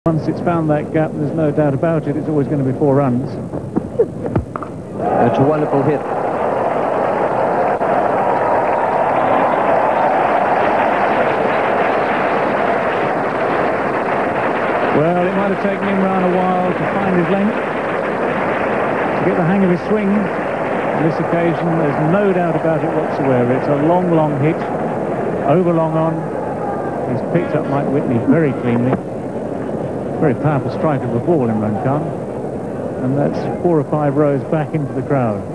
Once it's found that gap, there's no doubt about it, it's always going to be 4 runs. That's a wonderful hit. Well, it might have taken Imran a while to find his length, to get the hang of his swing. On this occasion, there's no doubt about it whatsoever. It's a long, long hit, over long on. He's picked up Mike Whitney very cleanly. Very powerful strike of the ball, Imran Khan. And that's 4 or 5 rows back into the crowd.